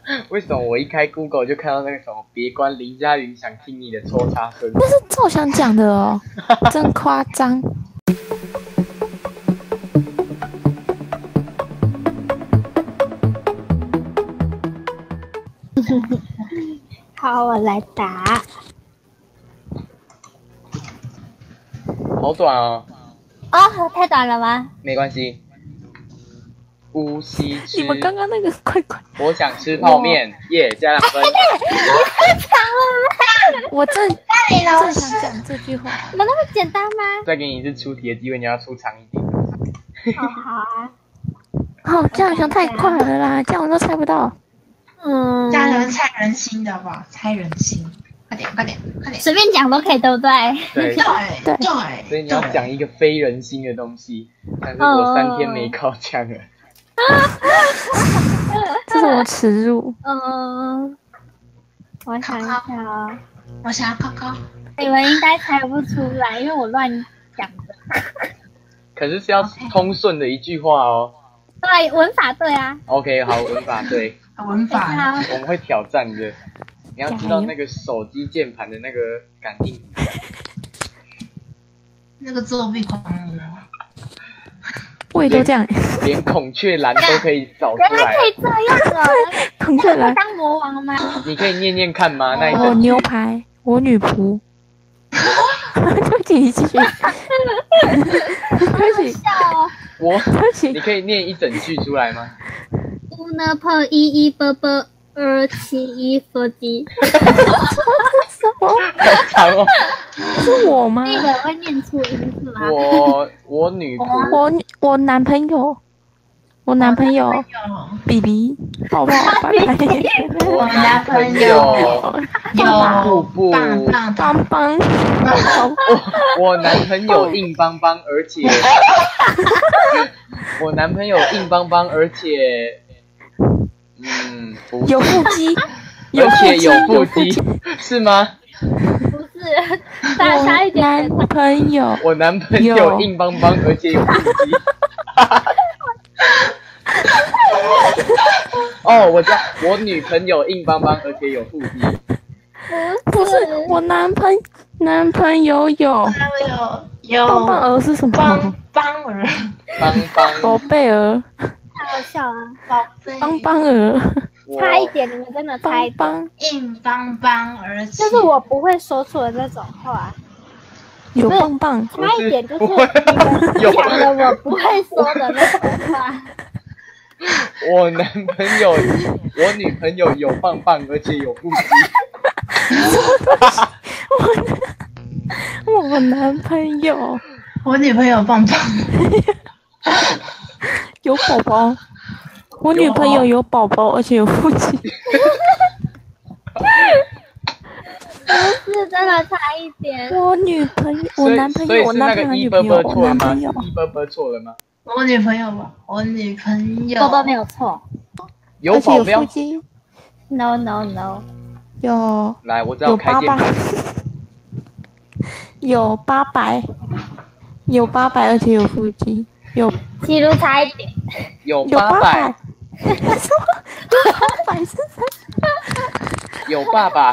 为什么我一开 Google 就看到那个什么别关林嘉云想听你的抽插声？ 那是赵翔讲的哦，真夸张。 好，我来打。 好短哦。 哦，太短了吗？ 没关系。呼吸吃。 你们刚刚那个快快， 我想吃泡面，耶，加2分。 我正想讲这句话。 怎么那么简单吗？ 再给你一次出题的机会，你要出长一点。 好啊。 哦，这样想太快了啦，这样我都猜不到。 这样能猜人心的好不好？猜人心，快点，快点，快点！ 随便讲都可以，对不对？ 对对对， 所以你要讲一个非人心的东西。但是我3天没考讲了。 这是我耻辱。 我想一下哦。 我想要高高。 你们应该猜不出来，因为我乱讲的。 可是要通顺的一句话哦。 对，文法对啊。 OK， 好，文法对。 文法。 我们会挑战的。你要知道那个手机键盘的那个感应。 那个作弊狂魔。 我也都这样。 连孔雀蓝都可以找出来。 原来可以这样哦。 孔雀蓝。 当魔王吗？ 你可以念念看吗？那一我牛排，我女仆。对不起，你继续。对不起。对不起。 你可以念一整句出来吗 ？Una per 11 8 2 7 1 4 什么？ 好长哦。 是我吗？ 那个会念错音是吗？ 我女仆。 我男朋友。我男朋友比比，抱抱，拜拜。 我男朋友有布棒棒， 我男朋友硬邦邦，而且我男朋友硬邦邦，而且有腹肌， 而且有腹肌，是吗？ 不是，差一点。 我男朋友硬邦邦，而且有腹肌。哦，我知道，我女朋友硬邦邦，而且有腹肌。 不是，我男朋友有棒棒儿是什么？ 棒儿， 宝贝儿， 太好笑了， 宝贝， 棒棒儿， 差一点，你们真的猜棒硬邦邦，而且就是我不会说出的那种话。 有棒棒， 差一点就是你们讲的我不会说的那种话。 我女朋友有棒棒，而且有腹肌。 我男朋友， 我女朋友棒棒， 有宝宝。我女朋友有宝宝，而且有腹肌。 不是真的差一点。 我男朋友，我男朋友，我男朋友， 一波波错了吗？ 我女朋友吧，我女朋友， 波波没有错， 有保镖。 No no no， 有。 来，我知道开店。 有800，有800，而且有腹肌，有。 记录差一点。 有800。 什么？800是谁？ 有爸爸。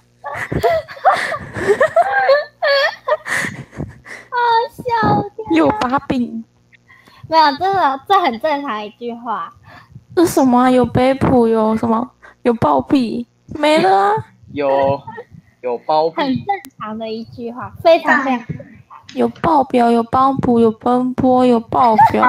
好笑。 有把柄。 没有，这很正常一句话。 这什么啊？有背谱，有什么？有暴毙，没了啊。 有包庇。 很正常的一句话，非常非常。 有报表，有帮补，有奔波，有报表。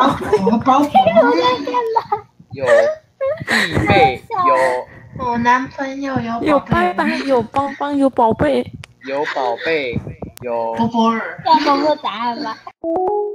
有必备， 有我男朋友有拜拜，有邦邦，有宝贝， 有宝贝，有波波儿。 要公布答案吧。